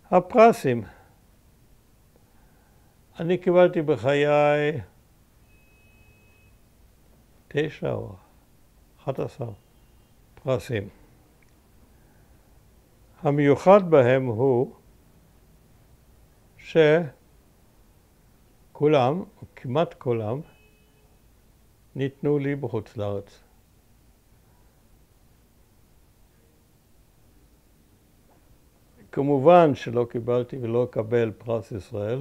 הפרסים. אני קיבלתי בחיי 9 או 11 פרסים. המיוחד בהם הוא שכולם, או כמעט כולם, ניתנו לי בחוץ לארץ. כמובן שלא קיבלתי ולא אקבל פרס ישראל.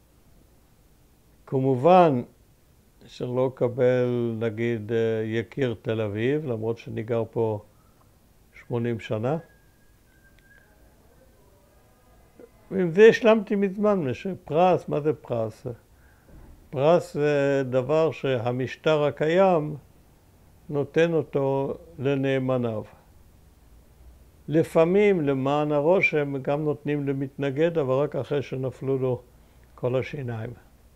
כמובן שלא אקבל, נגיד, יקיר תל אביב, למרות שאני גר פה 80 שנה. ועם זה השלמתי מזמן, שפרס, מה זה פרס? פרס זה דבר שהמשטר הקיים נותן אותו לנאמניו. לפעמים, למען הרושם, גם נותנים למתנגד, אבל רק אחרי שנפלו לו כל השיניים.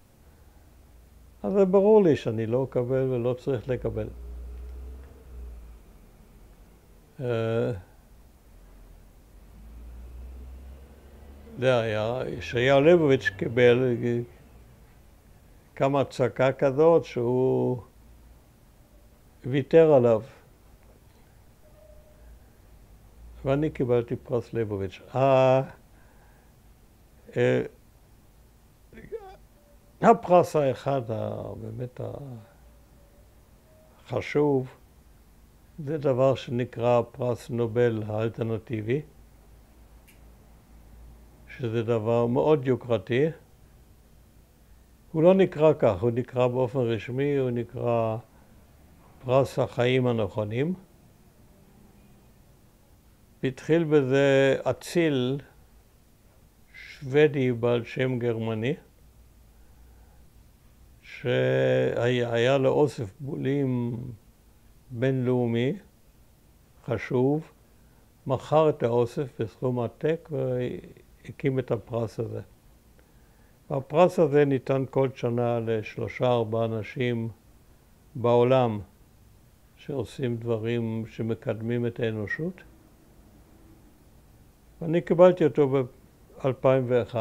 אז זה ברור לי שאני לא אקבל ולא צריך לקבל. זה היה, ישעיהו ליבוביץ קיבל כמה צעקה כזאת שהוא ויתר עליו. ואני קיבלתי פרס ליבוביץ. הפרס האחד באמת החשוב, זה דבר שנקרא פרס נובל האלטרנטיבי, שזה דבר מאוד יוקרתי. הוא לא נקרא כך, הוא נקרא באופן רשמי, הוא נקרא פרס החיים הנכונים. התחיל בזה אציל שוודי בעל שם גרמני, שהיה לו אוסף בולים בינלאומי חשוב, מכר את האוסף בסכום עתק והקים את הפרס הזה. והפרס הזה ניתן כל שנה ל3-4 אנשים בעולם שעושים דברים שמקדמים את האנושות. ואני קיבלתי אותו ב-2001,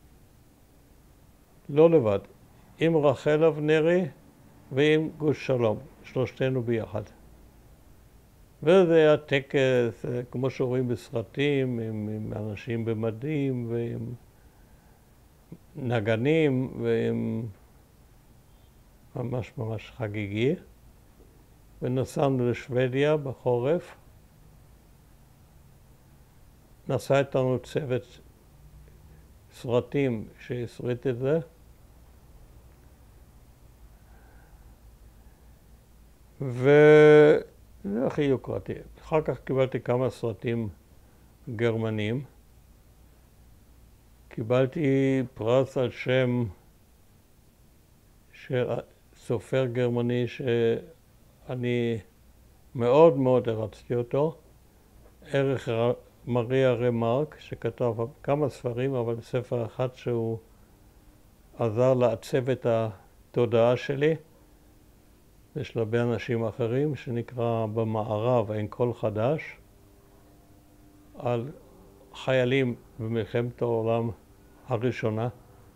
לא לבד, עם רחל אבנרי ועם גוש שלום, שלושתנו ביחד. וזה היה טקס, כמו שרואים בסרטים, עם אנשים במדים ועם נגנים ועם ממש ממש חגיגי. ונסענו לשוודיה בחורף. נסע איתנו צוות סרטים שהסריט את זה. וזה הכי יוקרתי. אחר כך קיבלתי כמה סרטים גרמנים. קיבלתי פרס על שם של סופר גרמני שאני מאוד מאוד הרצתי אותו, אריך רמרק, שכתב כמה ספרים, אבל ספר אחד שהוא עזר לעצב את התודעה שלי, יש הרבה אנשים אחרים, שנקרא במערב אין קול חדש, על חיילים במלחמת העולם הראשונה,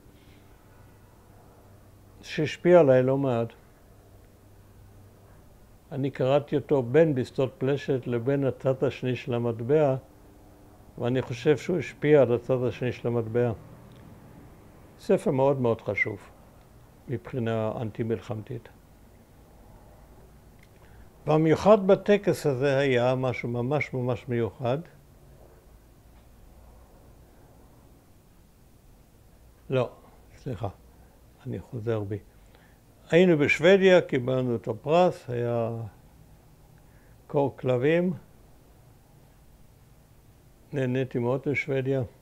שהשפיע עליי לא מעט. אני קראתי אותו בין בשדות פלשת לבין הצד השני של המטבע, ואני חושב שהוא השפיע על הצד השני של המטבע. ספר מאוד מאוד חשוב מבחינה אנטי-מלחמתית. והמיוחד בטקס הזה היה משהו ממש ממש מיוחד. לא, סליחה, אני חוזר בי. היינו בשוודיה, קיבלנו את הפרס, היה קור כלבים. נהניתי מאוד בשוודיה.